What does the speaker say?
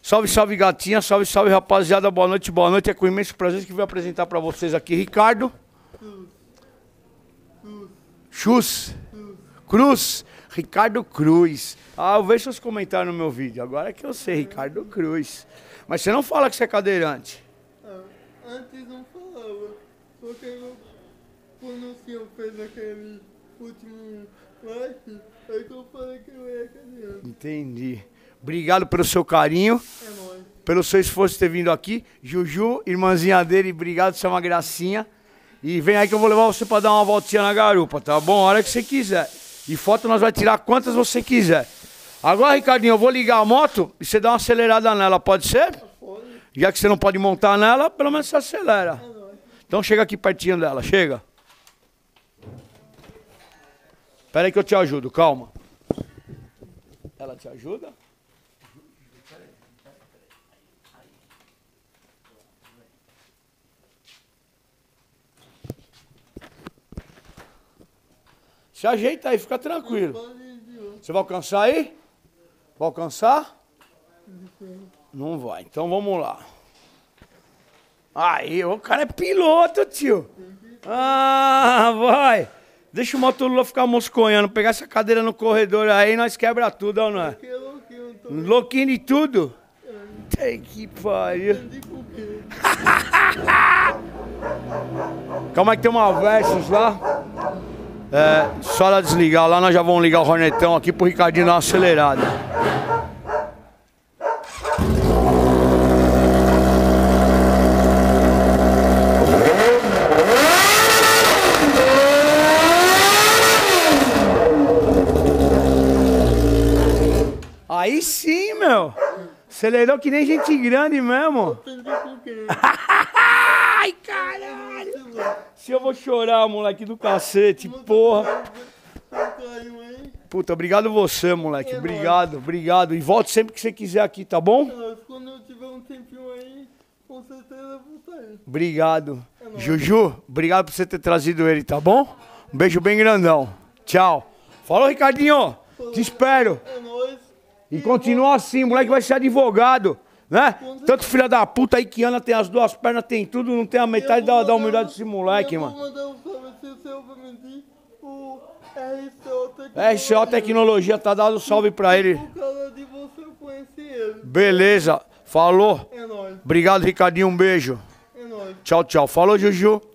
Salve, salve gatinha, salve, salve rapaziada, boa noite, boa noite. É com imenso prazer que vou apresentar pra vocês aqui Ricardo Cruz, Ricardo Cruz. Ah, eu vejo seus comentários no meu vídeo, agora é que eu sei, Ricardo Cruz. Mas você não fala que você é cadeirante. Antes não falava, porque quando o senhor fez aquele último live, aí que eu falei que eu era cadeirante. Entendi. Obrigado pelo seu carinho, pelo seu esforço de ter vindo aqui. Juju, irmãzinha dele, obrigado, você é uma gracinha. E vem aí que eu vou levar você pra dar uma voltinha na garupa, tá bom? A hora que você quiser. E foto nós vamos tirar quantas você quiser. Agora, Ricardinho, eu vou ligar a moto e você dá uma acelerada nela, pode ser? Pode. Já que você não pode montar nela, pelo menos você acelera. Então chega aqui pertinho dela, chega. Espera aí que eu te ajudo, calma. Ela te ajuda? Se ajeita aí, fica tranquilo. Você vai alcançar aí? Vai alcançar? Não vai, então vamos lá. Aí, o cara é piloto, tio. Ah, vai. Deixa o Motolula ficar mosconhando, pegar essa cadeira no corredor aí, nós quebra tudo, ou não é? Louquinho de tudo? Tem que pariu. Calma aí que tem uma Versus lá. Só ela desligar lá, nós já vamos ligar o Hornetão aqui pro Ricardinho dar uma acelerada. Aí sim, meu. Acelerou que nem gente grande mesmo. Ai, caralho. Se eu vou chorar, moleque do cacete, porra. Puta, obrigado você, moleque. Obrigado, obrigado. E volte sempre que você quiser aqui, tá bom? Quando eu tiver um tempinho aí, com certeza eu vou sair. Obrigado. Juju, obrigado por você ter trazido ele, tá bom? Um beijo bem grandão. Tchau. Falou, Ricardinho. Te espero. É nóis. E continua assim, moleque vai ser advogado, né? Tanto filha da puta aí que anda, tem as duas pernas, tem tudo, não tem a metade da humildade desse moleque, mano. Eu vou mandar um salve se o senhor vai mentir, o RCO RCO Tecnologia, tá dado salve pra ele. Por causa de você eu conheci ele. Beleza, falou. É nóis. Obrigado, Ricardinho, um beijo. É nóis. Tchau, tchau. Falou, Juju.